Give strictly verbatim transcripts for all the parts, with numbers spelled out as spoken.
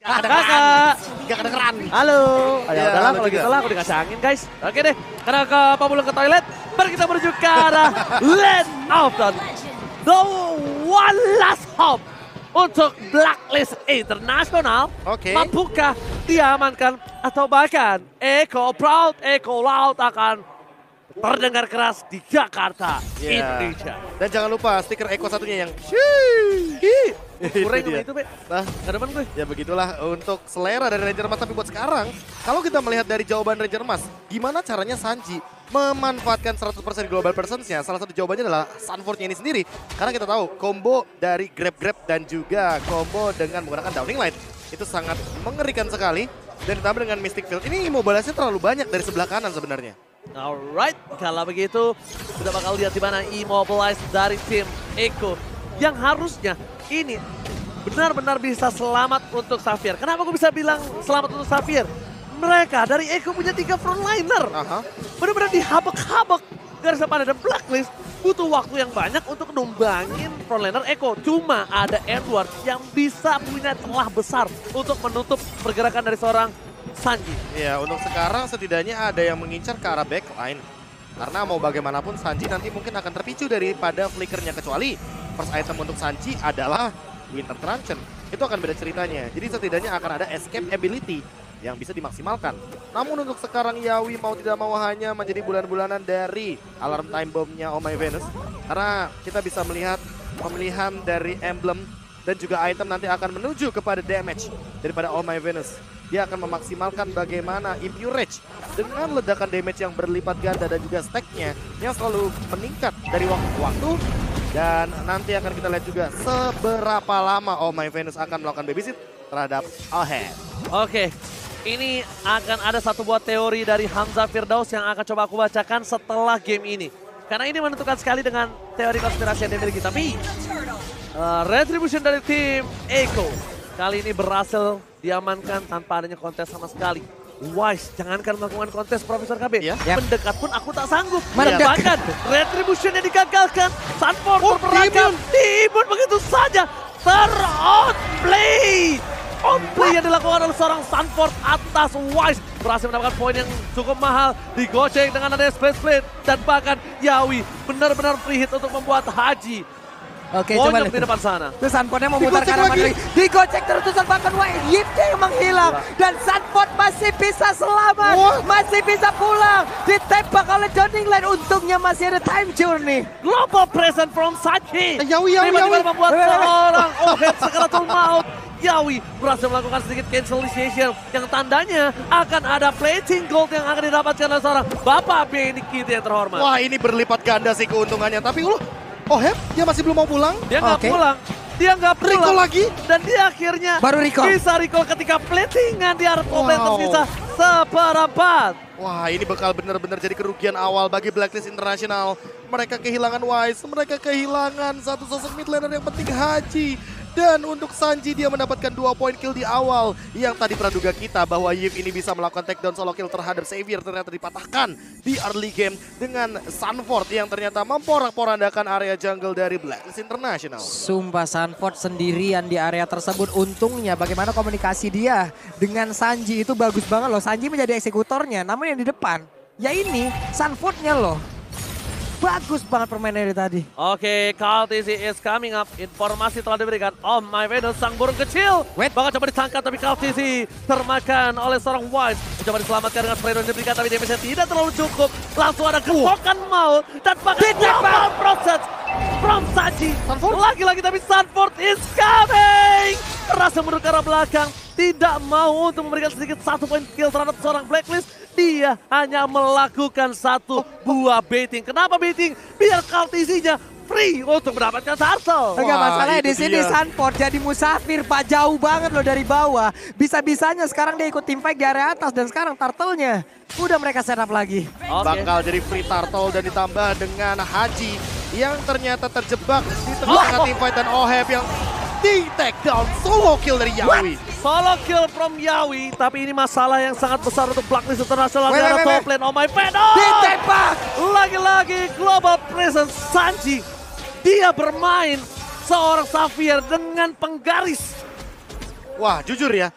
Kakak. Kakak. Gak kedengeran. Halo. Ya, Ya, udahlah halo kalau juga. gitu lah aku dikasih angin guys. Oke deh. Karena ke Pamulung ke toilet. Mari kita menuju ke arah Land of the The One Last Hope. Untuk Blacklist International. Oke. Mampukah diamankan atau bahkan Eko Proud, Eko Loud akan terdengar keras di Jakarta, Ya. Indonesia. Dan jangan lupa stiker Eko satunya yang Kurang dia. itu, Be. Nah, Gak depan gue. ya begitulah untuk selera dari Ranger Mas. Tapi buat sekarang, kalau kita melihat dari jawaban Ranger Mas, gimana caranya Sanji memanfaatkan seratus persen global presence-nya? Salah satu jawabannya adalah Sunford-nya ini sendiri. Karena kita tahu combo dari grab-grab dan juga combo dengan menggunakan Downing Light itu sangat mengerikan sekali. Dan ditambah dengan Mystic Field, ini immobilize-nya terlalu banyak dari sebelah kanan sebenarnya. Alright, kalau begitu sudah bakal lihat di mana immobilize dari tim Eko yang harusnya ini benar-benar bisa selamat untuk Xavier. Kenapa gue bisa bilang selamat untuk Xavier? Mereka dari Eko punya tiga frontliner. Aha. Benar-benar dihabek-habek garis depan dan Blacklist. Butuh waktu yang banyak untuk numbangin frontliner Eko. Cuma ada Edward yang bisa punya celah besar untuk menutup pergerakan dari seorang Sanji. Ya, untuk sekarang setidaknya ada yang mengincar ke arah backline. Karena mau bagaimanapun Sanji nanti mungkin akan terpicu daripada flickernya. Kecuali first item untuk Sanji adalah Winter Truncheon. Itu akan beda ceritanya. Jadi setidaknya akan ada escape ability yang bisa dimaksimalkan. Namun untuk sekarang Yawi mau tidak mau hanya menjadi bulan-bulanan dari alarm time bomb-nya Oh My Venus. Karena kita bisa melihat pemilihan dari emblem dan juga item nanti akan menuju kepada damage daripada Oh My Venus. Dia akan memaksimalkan bagaimana Impure Rage dengan ledakan damage yang berlipat ganda dan juga stack-nya yang selalu meningkat dari waktu ke waktu. Dan nanti akan kita lihat juga seberapa lama Oh My Venus akan melakukan babysit terhadap Ohead. Oke, ini akan ada satu buah teori dari Hamzah Firdaus yang akan coba aku bacakan setelah game ini. Karena ini menentukan sekali dengan teori konspirasi yang dimiliki. Tapi uh, retribution dari tim Eko kali ini berhasil diamankan tanpa adanya kontes sama sekali. Wise, jangankan melakukan kontes Profesor K B. Ya. Mendekat pun aku tak sanggup. Mendekat. Bahkan retributionnya digagalkan. Sunford Oh, berperangkap. diimun. Diimun begitu saja. Ter-outplay. Outplay yang dilakukan oleh seorang Sunford atas Wise. Berhasil mendapatkan poin yang cukup mahal. Digoceng dengan adanya Space Blade. Dan bahkan Yawi benar-benar free hit untuk membuat Haji Oke, coba Pojok lihat. di depan sana. Terus Sunfordnya mau mutar Digocek kanan lagi. lagi. Digocek terus terusan bahkan Wah, Yipnya yang menghilang. Dan Sunford masih bisa selamat. What? Masih bisa pulang. Ditembak oleh Downing Light. Untungnya masih ada time journey. Global present from Sachi. Eh, Yawi, Yawi, Tiba-tiba Yawi. membuat Wait, wait, wait. seorang Ohead sekeratul maut. Yawi berhasil melakukan sedikit cancellation yang tandanya akan ada plating gold yang akan didapatkan oleh seorang Bapak Benny Kitty yang terhormat. Wah, ini berlipat ganda sih keuntungannya. Tapi uh, Ohead dia masih belum mau pulang. Dia nggak Oke. pulang. Dia nggak pulang. Recall lagi. Dan dia akhirnya Baru recall. bisa recall ketika platingan di area Wow. tersisa seperempat. Wah, ini bakal benar-benar jadi kerugian awal bagi Blacklist International. Mereka kehilangan Wise, mereka kehilangan satu sosok mid laner yang penting, Haji. Dan untuk Sanji dia mendapatkan dua poin kill di awal. Yang tadi praduga kita bahwa Yip ini bisa melakukan takedown solo kill terhadap Xavier ternyata dipatahkan di early game dengan Sunford yang ternyata memporak-porandakan area jungle dari Blacklist International. Sumpah Sunford sendirian di area tersebut. Untungnya bagaimana komunikasi dia dengan Sanji itu bagus banget loh. Sanji menjadi eksekutornya, namun yang di depan ya ini Sunfordnya loh. Bagus banget permainan dari tadi. Oke, K T C is coming up. Informasi telah diberikan. Oh My Venus, sang burung kecil. Wait. Bakal coba ditangkap tapi K T C termakan oleh seorang Wise. Mencoba diselamatkan dengan spray yang diberikan tapi damage-nya tidak terlalu cukup. Langsung ada gerokan maut. Dan bahkan global process from Saji. Lagi-lagi tapi Sunford is coming. Berhasil mundur ke arah belakang. Tidak mau untuk memberikan sedikit satu poin kill terhadap seorang Blacklist. Dia hanya melakukan satu buah baiting. Kenapa baiting? Biar K T C-nya free untuk mendapatkan turtle. Enggak Wah, masalahnya itu di sini dia. Sunford jadi musafir Pak, jauh banget loh dari bawah. Bisa-bisanya sekarang dia ikut team fight di area atas dan sekarang turtle-nya udah mereka setup lagi. Oke. Bakal jadi free turtle dan ditambah dengan Haji yang ternyata terjebak di tengah-tengah Oh. team fight dan Oheb yang di take down solo kill dari Yawi. Solo kill from Yawi, tapi ini masalah yang sangat besar untuk Blacklist International di Wait, arah wait, top wait. lane. Oh My Venus! Ditembak! Lagi-lagi global presence Sanji. Dia bermain seorang Xavier dengan penggaris. Wah, jujur ya,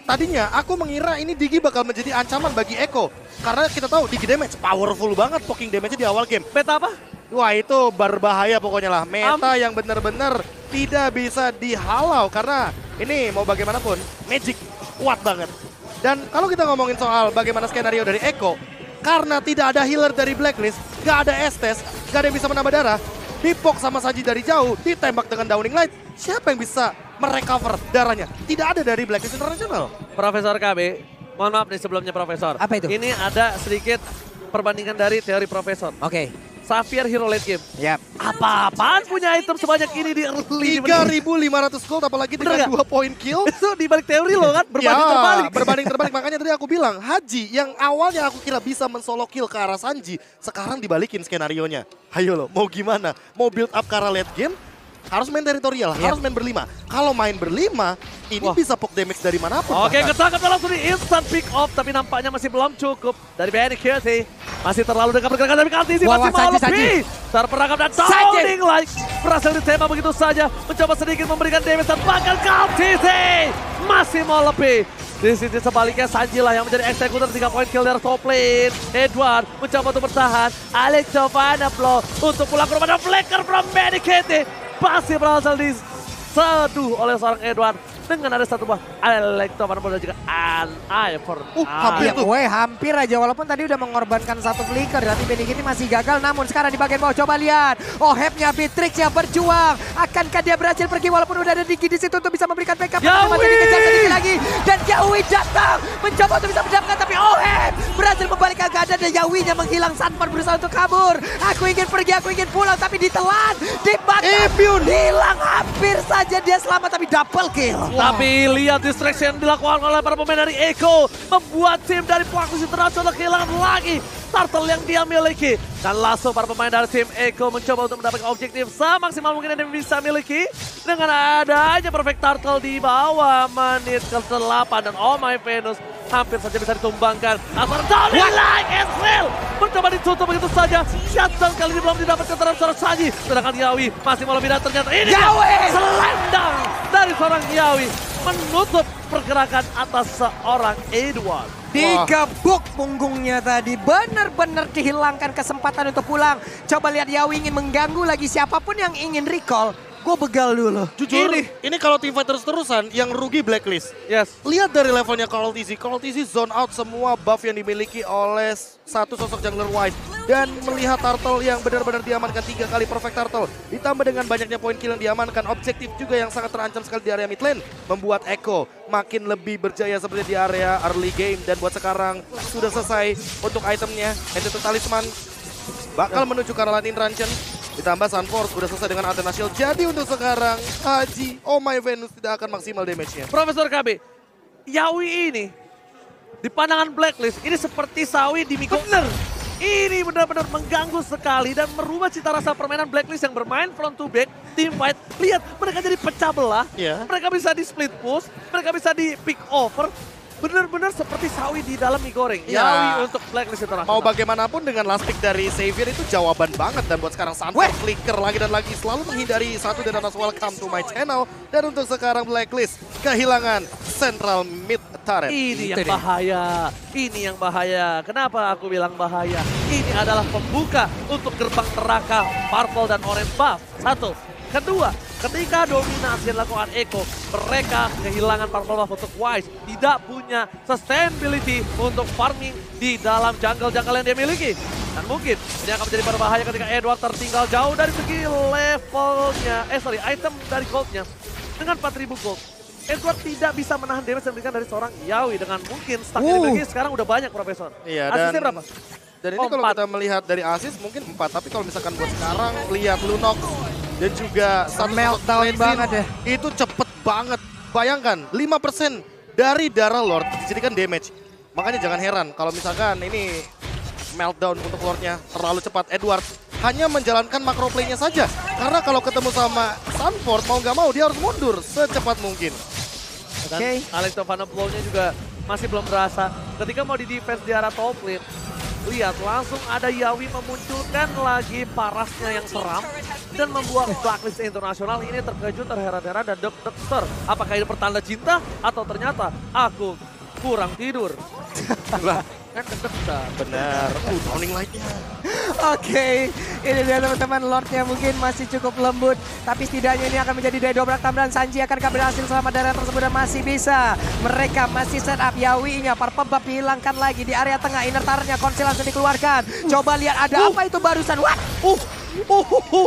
tadinya aku mengira ini Digi bakal menjadi ancaman bagi Eko. Karena kita tahu Digi damage powerful banget poking damage di awal game. Meta apa? Wah itu berbahaya pokoknya lah. Meta um. yang benar-benar tidak bisa dihalau. Karena ini mau bagaimanapun Magic kuat banget. Dan kalau kita ngomongin soal bagaimana skenario dari Eko. Karena tidak ada healer dari Blacklist, gak ada Estes, gak ada yang bisa menambah darah. Dipok sama Sanji dari jauh, ditembak dengan Downing Light. Siapa yang bisa merecover darahnya? Tidak ada dari Blacklist International. Profesor K B, mohon maaf nih sebelumnya Profesor. Apa itu? Ini ada sedikit perbandingan dari teori Profesor. Oke. Okay. Xavier hero late game. Yap. Apa-apaan punya item sebanyak ini di early? tiga ribu lima ratus gold apalagi dengan dua poin kill. Itu dibalik teori lo kan, berbanding ya, terbalik. berbanding terbalik. Makanya tadi aku bilang, Haji yang awalnya aku kira bisa mensolo kill ke arah Sanji, sekarang dibalikin skenarionya. Ayo lo, mau gimana? Mau build up ke arah late game? Harus main teritorial, yep. harus main berlima. Kalau main berlima, ini Wah. bisa poke damage dari manapun. Oke, ketangkap langsung di instant pick off, tapi nampaknya masih belum cukup dari B N K T. Masih terlalu dekat pergerakan dari Kaltisi, masih mau lebih. Terperangkap dan Downing Light berhasil ditembak begitu saja. Mencoba sedikit memberikan damage dan bahkan Kaltisi masih mau lebih. Di sisi sebaliknya Sanji lah yang menjadi eksekutor tiga poin kill dari top lane. Edward mencoba untuk bertahan. Alex Giovanna blow untuk pulang ke rumah dan flicker from B N K T. Masih berhasil diseduh oleh seorang Edward dengan ada satu buah Electro dan juga an Ivor. Uh, hampir tuh. Weh, hampir aja walaupun tadi udah mengorbankan satu flicker tapi B N K T masih gagal. Namun sekarang di bagian bawah coba lihat. Oh, Hepnya Beatrix yang berjuang. Akankah dia berhasil pergi walaupun udah ada Digi di situ untuk bisa memberikan backup. Yawi dikejar sedikit lagi dan Yawi datang mencoba untuk bisa mendapatkan tapi oh Hep berhasil membalikkan keadaan dan Yawinya menghilang. Sanford berusaha untuk kabur. Aku ingin pergi, aku ingin pulang tapi ditelan, dibakar, hilang hampir saja dia selamat tapi double kill. Wow. Tapi lihat distraction yang dilakukan oleh para pemain dari Eko membuat tim dari Blacklist International kehilangan lagi turtle yang dia miliki. Dan langsung para pemain dari tim Eko mencoba untuk mendapatkan objektif semaksimal mungkin yang bisa miliki. Dengan adanya perfect turtle di bawah menit ke delapan dan oh my Venus hampir saja bisa ditumbangkan. Asal Downing Light Ezreal mencoba ditutup begitu saja. Shutdown kali ini belum didapatkan terhadap seorang Sanji. Sedangkan Yawi masih mau lebih dan ternyata ini Yawi selendang dari seorang Yawi menutup pergerakan atas seorang Edward. Digebuk punggungnya tadi, benar-benar dihilangkan kesempatan untuk pulang. Coba lihat Yawi ingin mengganggu lagi siapapun yang ingin recall. Gue begal dulu. Jujur, ini, ini kalau teamfight terus-terusan yang rugi Blacklist. Yes. Lihat dari levelnya Call T Z. Call T Z zone out semua buff yang dimiliki oleh satu sosok jungler Wise. Dan melihat Turtle yang benar-benar diamankan tiga kali perfect Turtle. Ditambah dengan banyaknya poin kill yang diamankan. Objektif juga yang sangat terancam sekali di area mid lane. Membuat Eko makin lebih berjaya seperti di area early game. Dan buat sekarang sudah selesai untuk itemnya. Entity Talisman bakal menuju ke arah Landing Ranchen. Ditambah Sunforce udah selesai dengan Athena Shield. Jadi untuk sekarang Haji, oh my Venus tidak akan maksimal damage-nya. Profesor K B, Yawi ini di pandangan Blacklist ini seperti sawi di Miko. Bener. Ini benar-benar mengganggu sekali dan merubah cita rasa permainan Blacklist yang bermain front to back, team fight. Lihat mereka jadi pecah belah, yeah. mereka bisa di split push, mereka bisa di pick over. Benar-benar seperti sawi di dalam mie goreng. Ya. Yawi untuk Blacklist International. Mau bagaimanapun dengan last pick dari Xavier itu jawaban banget. Dan buat sekarang Sanford flicker lagi dan lagi. Selalu menghindari satu dan atas welcome to my channel. Dan untuk sekarang Blacklist kehilangan central mid turret. Ini yang bahaya. Ini yang bahaya. Kenapa aku bilang bahaya? Ini adalah pembuka untuk gerbang neraka purple dan orange buff. Satu. Kedua, ketika dominasi yang dilakukan Eko, mereka kehilangan purple buff untuk Wise. Tidak punya sustainability untuk farming di dalam jungle-jungle yang dia miliki. Dan mungkin ini akan menjadi berbahaya ketika Edward tertinggal jauh dari segi levelnya. Eh sorry, item dari goldnya. Dengan empat ribu gold. Edward tidak bisa menahan damage yang diberikan dari seorang Yawi. Dengan mungkin stack yang uh. dimiliki sekarang udah banyak, Profesor. Iya, Asisnya dan, berapa? Dan ini oh, kalau kita melihat dari asis mungkin empat. Tapi kalau misalkan buat sekarang, lihat Lunox. Dan juga satu meltdown banget ya. Itu cepet banget. Bayangkan lima persen dari darah Lord dijadikan damage. Makanya jangan heran kalau misalkan ini meltdown untuk Lordnya terlalu cepat. Edward hanya menjalankan macro play-nya saja. Karena kalau ketemu sama Sunford mau nggak mau dia harus mundur secepat mungkin. Dan okay. Alex Giovanna blow-nya juga masih belum berasa. Ketika mau di defense di arah top lane, lihat langsung ada Yawi memunculkan lagi parasnya yang seram. dan membuat Blacklist Internasional ini terkejut, terheran-heran dan deg-deg. Apakah ini pertanda cinta atau ternyata aku kurang tidur? Lah, kan deg-degan. Benar. Uh, Downing Light-nya. Oke, ini dia teman-teman, Lordnya mungkin masih cukup lembut. Tapi setidaknya ini akan menjadi daya dobrak tambahan. Sanji akankah berhasil selama daerah tersebut dan masih bisa. Mereka masih set up Yawi-nya, Purple Buff dihilangkan lagi di area tengah. Inner Turret-nya Konsil langsung dikeluarkan. Coba lihat ada uh. apa itu barusan. What? Uh, uh, uh, uh.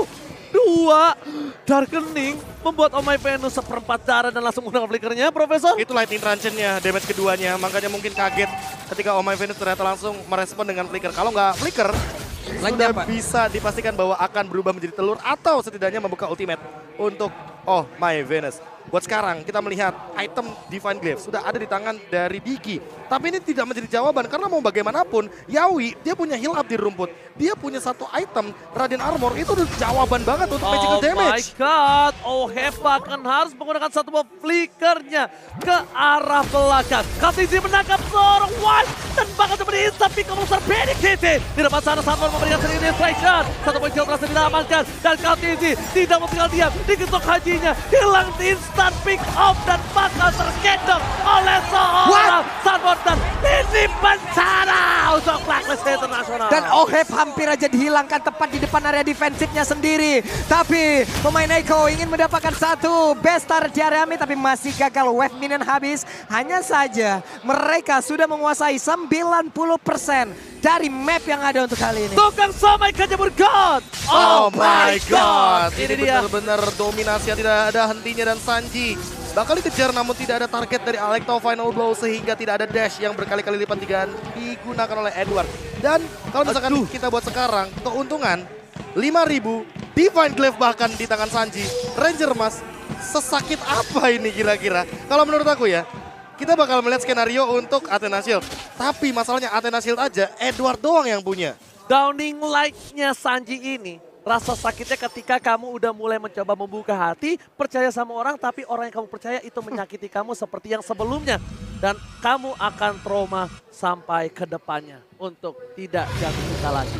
Dua Darkening membuat Oh My Venus seperempat darah dan langsung menggunakan flickernya, Profesor. Itu Lightning Truncheon-nya, damage keduanya. Makanya mungkin kaget ketika Oh My Venus ternyata langsung merespon dengan flicker. Kalau nggak flicker, sudah apa? bisa dipastikan bahwa akan berubah menjadi telur atau setidaknya membuka ultimate untuk Oh My Venus. Buat sekarang kita melihat item Divine Glaive sudah ada di tangan dari Diki. Tapi ini tidak menjadi jawaban karena mau bagaimanapun Yawi dia punya heal up di rumput. Dia punya satu item Radiant Armor, itu udah jawaban banget untuk magical damage. Oh my god, Oh Heva akan harus menggunakan satu buah flickernya ke arah belakang. Katizi menangkap seorang Wild dan bahkan seperti instant pick monster Benny Kitty. Di depan sana Sanford memberikan sendiri distraction. Satu poin kill berhasil diamankan dan Katizi tidak mau tinggal diam. Diketok hajinya, hilang instant pick off dan bakal tergendong oleh seorang Sanford dan ini bencana untuk Blacklist Internasional. Dan Oheb hampir aja dihilangkan tepat di depan area defensifnya sendiri. Tapi pemain Echo ingin mendapatkan satu best start di area mid tapi masih gagal. Wave minion habis. Hanya saja mereka sudah menguasai sembilan puluh persen dari map yang ada untuk kali ini. Tukang somai kejebur God. Oh, oh my god. Ini Ini dia. benar-benar dominasi yang tidak ada hentinya dan Sanji bakal dikejar namun tidak ada target dari Alecto Final Blow sehingga tidak ada dash yang berkali-kali lipat digunakan oleh Edward. Dan kalau misalkan Aduh. kita buat sekarang, keuntungan lima ribu, Divine Glaive bahkan di tangan Sanji. Ranger Mas, sesakit apa ini kira-kira? Kalau menurut aku ya, kita bakal melihat skenario untuk Athena Shield. Tapi masalahnya Athena Shield aja, Edward doang yang punya. Downing Light-nya Sanji ini, rasa sakitnya ketika kamu udah mulai mencoba membuka hati, percaya sama orang, tapi orang yang kamu percaya itu menyakiti kamu seperti yang sebelumnya. Dan kamu akan trauma sampai ke depannya untuk tidak jatuh cinta lagi.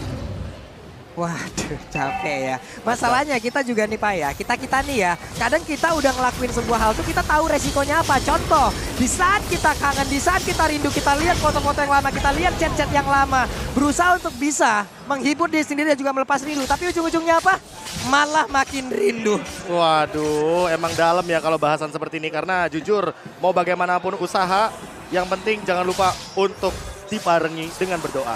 Waduh, capek ya. Masalahnya kita juga nih Pak ya, kita-kita nih ya, kadang kita udah ngelakuin sebuah hal tuh kita tahu resikonya apa. Contoh, di saat kita kangen, di saat kita rindu, kita lihat foto-foto yang lama, kita lihat chat-chat yang lama. Berusaha untuk bisa menghibur diri sendiri dan juga melepas rindu. Tapi ujung-ujungnya apa? Malah makin rindu. Waduh, emang dalam ya kalau bahasan seperti ini. Karena jujur, mau bagaimanapun usaha, yang penting jangan lupa untuk dibarengi dengan berdoa.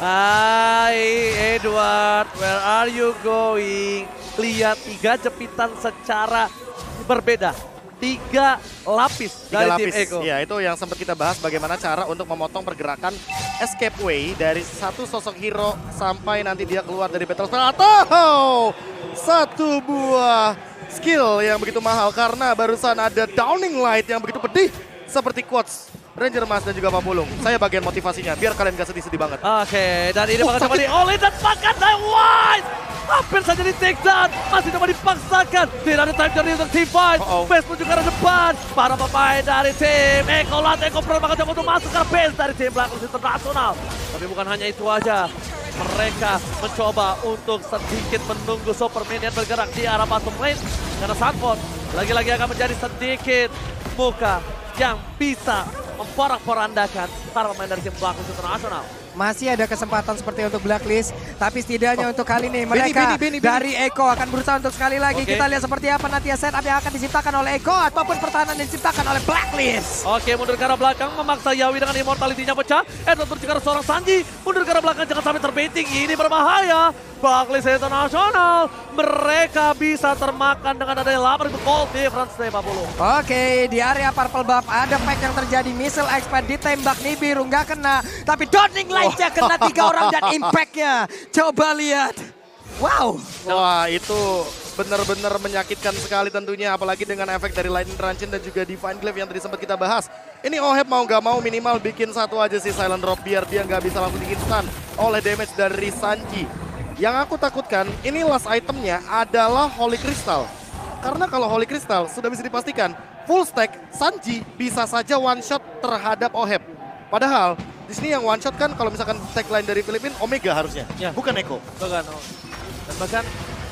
Hai Edward, where are you going? Lihat tiga jepitan secara berbeda. Tiga lapis Tiga dari lapis, tim Echo. ya itu yang sempat kita bahas bagaimana cara untuk memotong pergerakan escape way dari satu sosok hero sampai nanti dia keluar dari battle spell atau satu buah skill yang begitu mahal karena barusan ada Downing Light yang begitu pedih seperti quotes Ranger Mas dan juga Pak Pulung. Saya bagian motivasinya biar kalian gak sedih-sedih banget. Oke, dan ini Oh, bakal coba sakit. di oleh dan makan dan White. Hampir saja di take down, masih coba dipaksakan. Tidak ada time journey untuk team fight. Uh-oh. Base menuju ke arah depan. Para pemain dari tim Echo Lat, Echo Pro bakal coba untuk masuk ke base dari tim Blacklist Internasional. Tapi bukan hanya itu aja. Mereka mencoba untuk sedikit menunggu Super Minion bergerak di arah bottom lane. Karena Sanford lagi-lagi akan menjadi sedikit muka yang bisa memporak-porandakan para pemain dari tim Blacklist Internasional. Masih ada kesempatan seperti untuk Blacklist, tapi setidaknya Oh. untuk kali ini Benny, mereka Benny, Benny, Benny. dari Echo akan berusaha untuk sekali lagi. Oke. Kita lihat seperti apa nanti setup yang akan diciptakan oleh Echo ataupun pertahanan yang diciptakan oleh Blacklist. Oke, mundur ke arah belakang, memaksa Yawi dengan immortality-nya pecah. Edward menuju ke arah seorang Sanji, mundur ke arah belakang, jangan sampai terbaiting, ini berbahaya. Blacklist Internasional, mereka bisa termakan dengan adanya delapan ribu gold difference nih Pak Pulu. Oke, di area Purple Buff ada fight yang terjadi. Missile expert ditembak Nibiru, nggak kena. Tapi Downing Light-nya kena tiga orang dan impact-nya. Coba lihat. Wow. Wah itu benar-benar menyakitkan sekali tentunya. Apalagi dengan efek dari Lightning Truncheon dan juga Divine Glaive yang tadi sempat kita bahas. Ini Oheb mau gak mau minimal bikin satu aja sih Silent Drop biar dia nggak bisa langsung di-instan oleh damage dari Sanji. Yang aku takutkan ini last itemnya adalah Holy Crystal. Karena kalau Holy Crystal sudah bisa dipastikan full stack Sanji bisa saja one shot terhadap Oheb. Padahal di sini yang one shot kan kalau misalkan tagline dari Filipina Omega harusnya, Ya. bukan Echo. Bukan, oh. Dan bahkan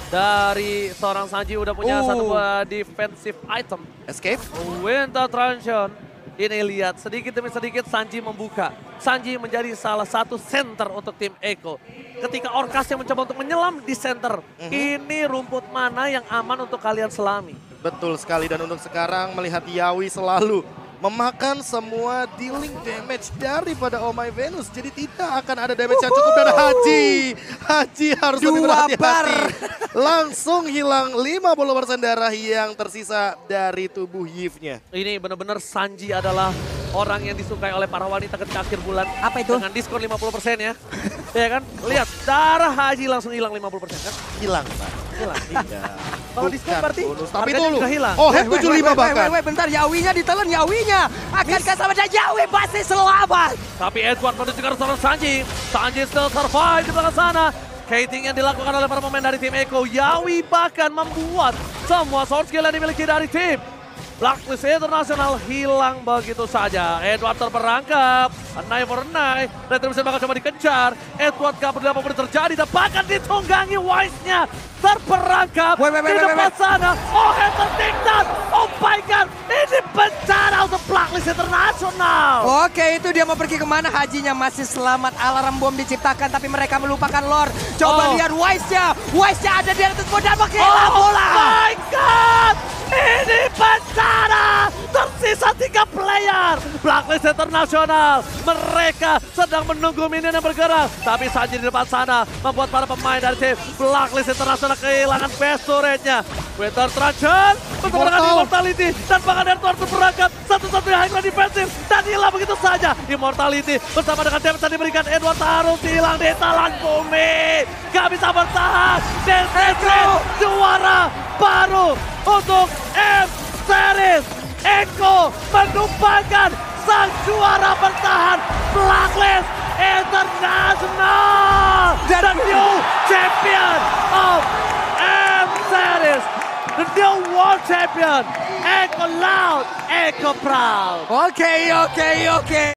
dari seorang Sanji udah punya Uh. satu buah defensive item. Escape. Winter Transition. Ini lihat sedikit demi sedikit Sanji membuka. Sanji menjadi salah satu center untuk tim Echo. Ketika Orcas yang mencoba untuk menyelam di center. Mhm. Ini rumput mana yang aman untuk kalian selami? Betul sekali, dan untuk sekarang melihat Yawi selalu memakan semua dealing damage daripada Oh My Venus. Jadi tidak akan ada damage yang cukup, dan Haji. Haji harus lebih Dua bar. berhati-hati. Langsung hilang lima puluh persen darah yang tersisa dari tubuh Yves-nya. Ini benar-benar Sanji adalah orang yang disukai oleh para wanita ketika akhir bulan. Apa itu? Dengan diskon lima puluh persen ya. Ya kan? Lihat, darah Haji langsung hilang lima puluh persen kan? Hilang, Pak. Hilang. Iya. Kalau diskon Bukan berarti bonus, tapi harganya dulu. juga hilang. Oh, head Wait, wait, tujuh puluh lima wait, wait, bahkan. wait, wait, bentar, Yawinya ditelan, Yawinya. Akankah sama dan Yawi pasti selamat. Tapi Edward menuju ke arah seorang Sanji. Sanji still survive di belakang sana. Kating yang dilakukan oleh para pemain dari tim Echo. Yawi bahkan membuat semua sword skill yang dimiliki dari tim Blacklist International hilang begitu saja. Edward terperangkap. Anai for Anai. Retribution bakal coba dikejar. Edward gak peduli apa yang terjadi. Dan bahkan ditunggangi Wise-nya. Terperangkap Wait, wait, wait, di wait, depan wait. sana. Oh, yang tertinggal. Oh my God. Ini bencana untuk Blacklist International. Oke, itu dia mau pergi kemana? Hajinya masih selamat. Alarm bom diciptakan, tapi mereka melupakan lore. Coba Oh. lihat Wise-nya. Wise-nya ada di atas bola, menghilang Oh bola. my God! Ini bencana! Tersisa tiga player! Blacklist International. Mereka sedang menunggu minion yang bergerak. Tapi Sanji di depan sana membuat para pemain dari tim Blacklist International kehilangan best turret-nya. Winter Transition bertemu dengan Immortal. Immortality. Dan bahkan Edward berangkat. Satu-satunya high ground defensif. Dan hilang begitu saja. Immortality bersama dengan damage yang diberikan. Edward harus hilang di telan bumi. Gak bisa bertahan. Dan Echo juara baru untuk M-Series. Echo menumpangkan sang juara bertahan Blacklist International. Dan- The new champion of M-Series. The new world champion. Echo loud, Echo proud. Oke, oke, oke.